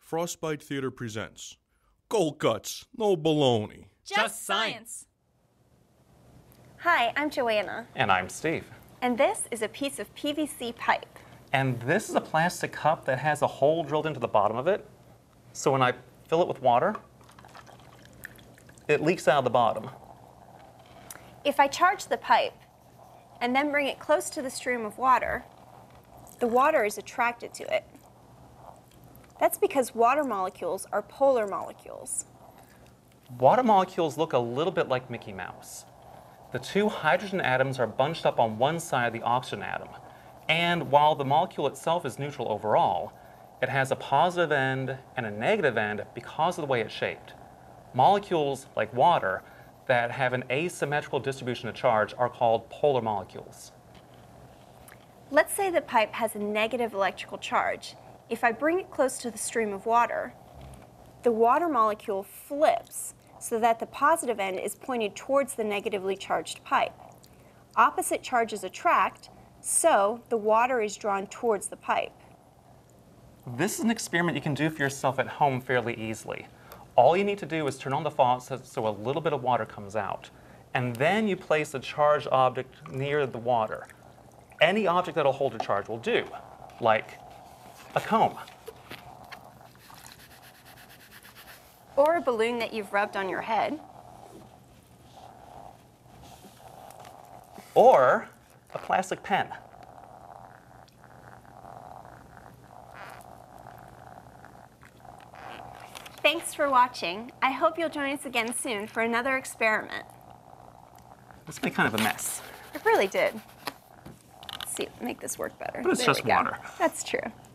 Frostbite Theater presents Cold Cuts, no baloney. Just science. Hi, I'm Joanna. And I'm Steve. And this is a piece of PVC pipe. And this is a plastic cup that has a hole drilled into the bottom of it. So when I fill it with water, it leaks out of the bottom. If I charge the pipe and then bring it close to the stream of water, the water is attracted to it. That's because water molecules are polar molecules. Water molecules look a little bit like Mickey Mouse. The two hydrogen atoms are bunched up on one side of the oxygen atom. And while the molecule itself is neutral overall, it has a positive end and a negative end because of the way it's shaped. Molecules, like water, that have an asymmetrical distribution of charge are called polar molecules. Let's say the pipe has a negative electrical charge. If I bring it close to the stream of water, the water molecule flips so that the positive end is pointed towards the negatively charged pipe. Opposite charges attract, so the water is drawn towards the pipe. This is an experiment you can do for yourself at home fairly easily. All you need to do is turn on the faucet so a little bit of water comes out. And then you place a charged object near the water. Any object that'll hold a charge will do, like a comb. Or a balloon that you've rubbed on your head. Or a plastic pen. Thanks for watching. I hope you'll join us again soon for another experiment. This made kind of a mess. It really did. Let's see, make this work better. But it's There just we go. water. That's true.